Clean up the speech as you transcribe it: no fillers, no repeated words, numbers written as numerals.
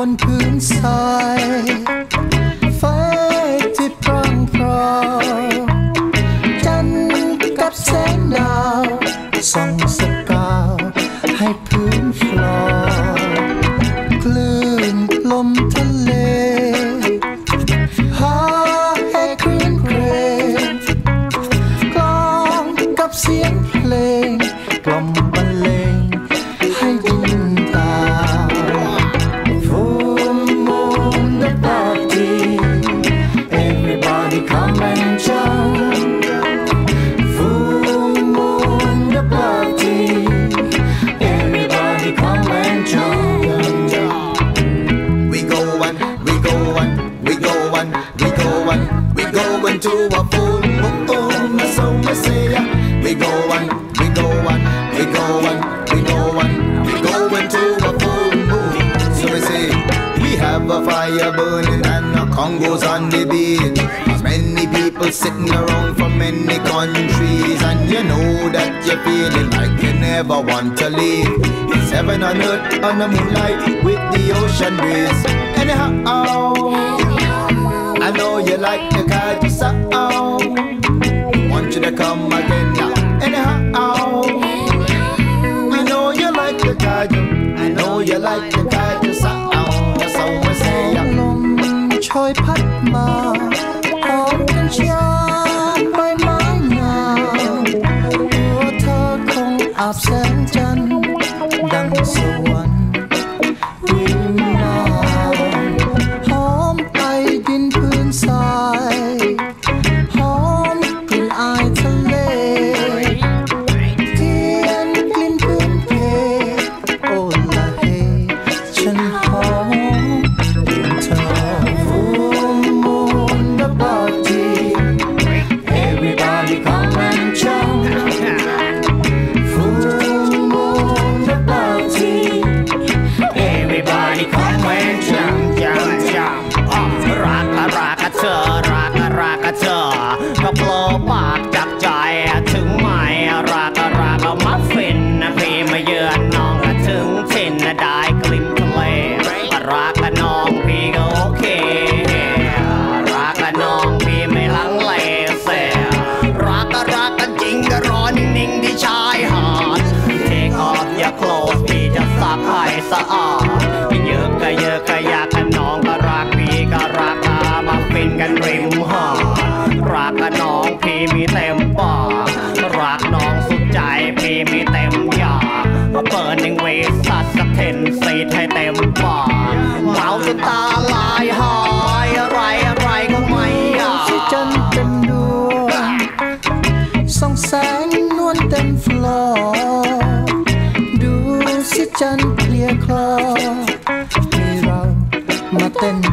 นพื้นทรายฟ้าที่พร่างพราวจันทร์กับแสงดาวส่องสกาวให้พื้นฟลอคลื่นลมทะเลหาให้คลื่นเครงกลองกับเสียงเพลงกล่อมบรรเลงให้ดินตา Full moon the party everybody come and join Full moon the party everybody come and join We go on, we go on, we go on, we go on, we go into a full moon. So we say, we go on, we go on, we go on, we go on, we go into a full moon. So we say, we have a fire burning and the Congo's on the beat. Many people sitting around from many countries, and you know that you're feeling like you never want to leave. It's heaven on earth on the moonlight with the ocean breeze. Anyhow, I know you like the Kaji sound. Want you to come again now. Anyhow, I know you like the Kaji. I know you like the Kaji sound. That's how we say ya. ลมโชยพัดมาหอมกัญชาใบไม้งามตัวเธอคงอาบแสงจันทร์ดังสวรรค์วิมานหอมไอดินพื้นทรายหอมกลิ่นอายทะเลเทียนกลิ่นพื้นเพโอละเฮฉันหอมกลิ่นเธอ Full moon the party everybody come and join Full moon the party Everybody come and jump, jump, jump รักก็เธอรักก็เธอก็โผล่ปากจับใจถึงไม่รักก็มัฟฟินพี่มาเยือนน้องก็ถึงชินได้กลิ่นทะเลรักกับน้องพี่ก็โอเครักกับน้องพี่ไม่ลังเลเสียรักกันจริงก็รอนิ่งๆที่ชายหาด Take off your clothes พี่จะซักให้สะอาดเยอะก็อยากกันน้องก็รักพี่ก็รักมาฟินกันริมหาดรักกับน้องพี่มีเต็มปากรักน้องสุดใจพี่มีเต็มอยากเปิดหนึ่งเวสัสสัก10 ซีทให้เต็มปากเมาจนตาลายหายอะไรก็ไม่อยากที่จันทร์เต็มดวงส่องแสงนวลเต็มฟลอร์ดูสิจันทร์เคลียร์คลอให้เรามาเต้น